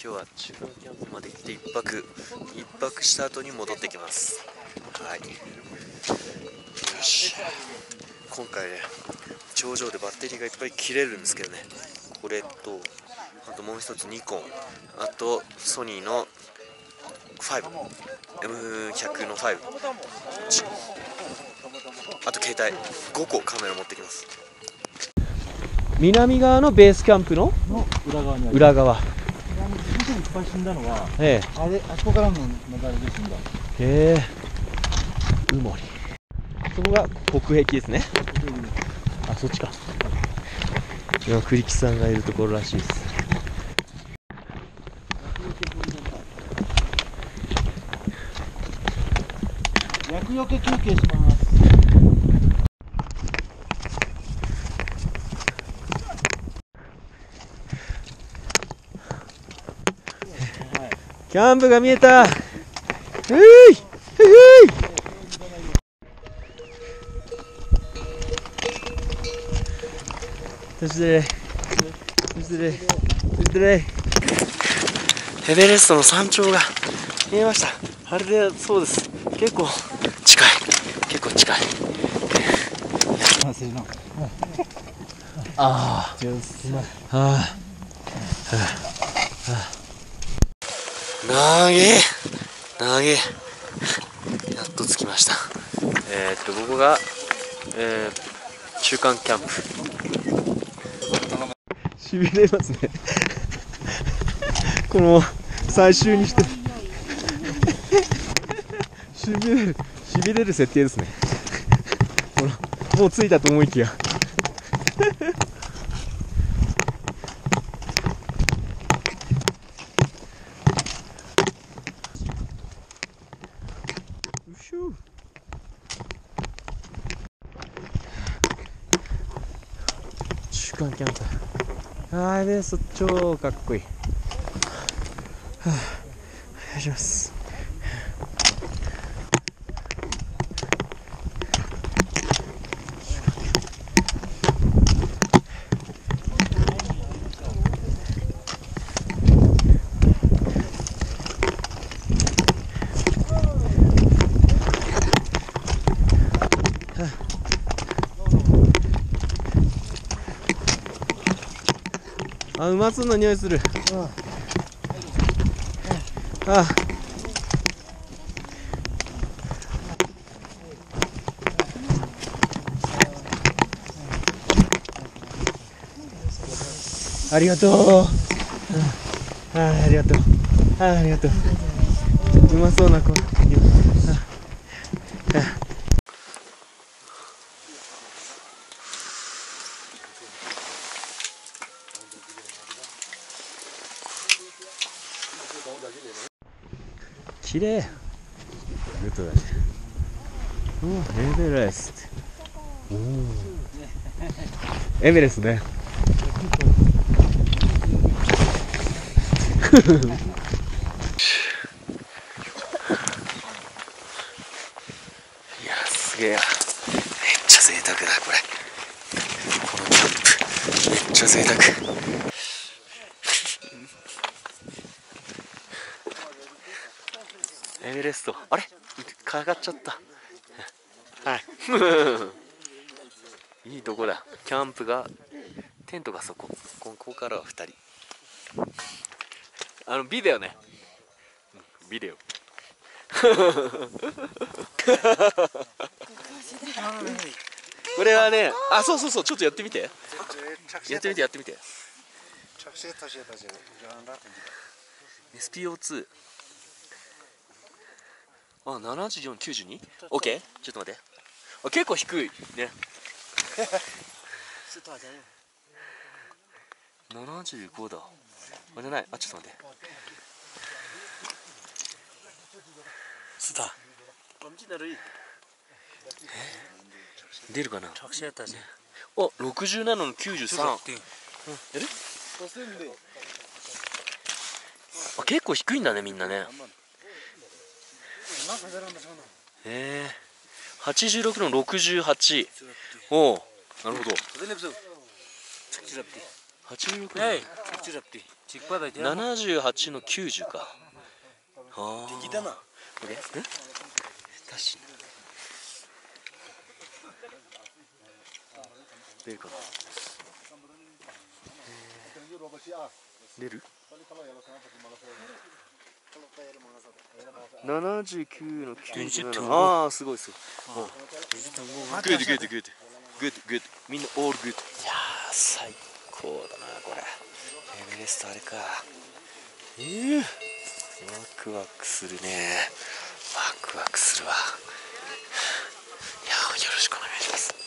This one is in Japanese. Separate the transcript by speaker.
Speaker 1: 日は中間キャンプまで行って一泊した後に戻ってきます。はい、よし、今回ね頂上でバッテリーがいっぱい切れるんですけどね、これとあともう一つニコン、あとソニーの 5M100 の5、あと携帯5個カメラ持ってきます。南側のベースキャンプの
Speaker 2: 裏側にある。
Speaker 1: 裏側。
Speaker 2: いっぱい死んだのは、
Speaker 1: あ
Speaker 2: そこからの流れで死んだ。
Speaker 1: うもり。そこが国壁ですね。あ、そっちか。今栗木さんがいるところらしいです。
Speaker 2: 厄除け休憩します。
Speaker 1: キャンプが見えた。エベレストの山頂が見えました。あれで、そうです。結構近い。ああ。投げ。やっと着きました。ここが、中間キャンプ。しびれますね。この最終にしてしびれる設定ですね。もう着いたと思いきや。中間キャンプ。エベレスト超かっこいい。お願いします。うまそうな匂いする。ありがとう。ありがとう。うまそうな子。綺麗。グッドだね。エベレスト。エベレストね。いや、すげえや。めっちゃ贅沢だこれ。このキャンプめっちゃ贅沢。エベレスト、あれかかっちゃった。いいとこだ。キャンプが、テントがそこ。ここからは2人。ビデオね。ビデオ。これはね、そう、ちょっとやってみて。SPO2。74、92？ OK？ ちょっと待って。結構低いね。75だ。じゃない。ちょっと待って。出るかな。67の93。やる？結構低いんだね、みんなね。86の68。なるほど。86。 78の90か。ああ。
Speaker 3: 敵だな。
Speaker 1: これ？確かに。出るかな。出る？79の97。ああ、すごいすごい。グッドグッドグッドグッドグッド。みんなオールグッド。いやー、最高だなこれ。エベレストあれか。ワクワクするね。ワクワクするわ。いやー、よろしくお願いします。